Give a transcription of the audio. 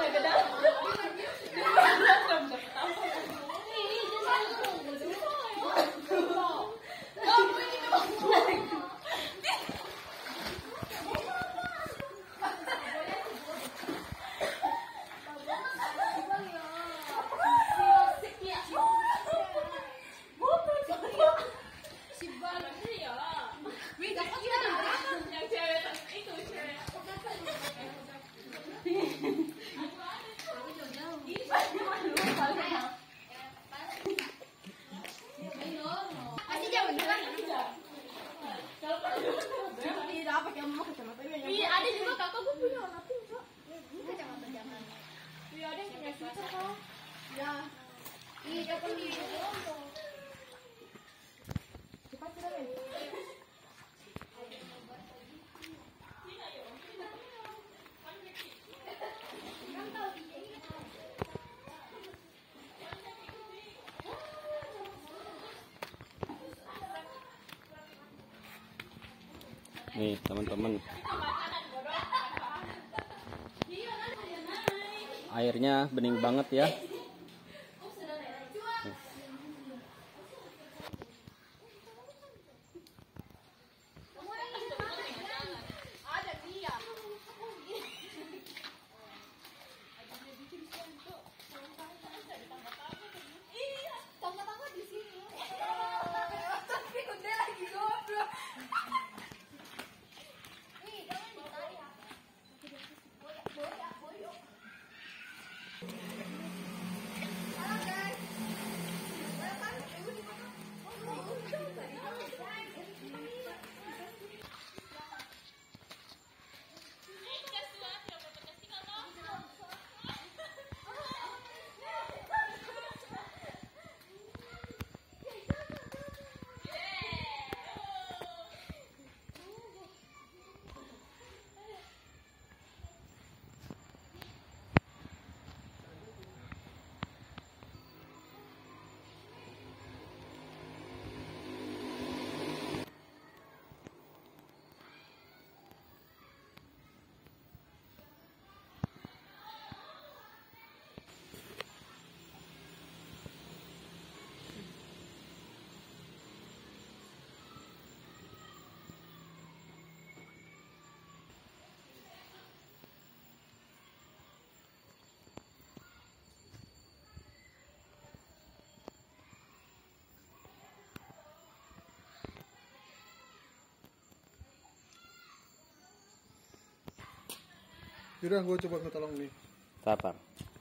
Iya, ada juga kakak gue punya anak tuh, kacamata jangan. Iya, ada yang punya Twitter kok. Ya. Iya, tapi di cepat sudah nih. Nih teman-teman, airnya bening banget ya. Yaudah, gue coba ngetolong nih. Sabar.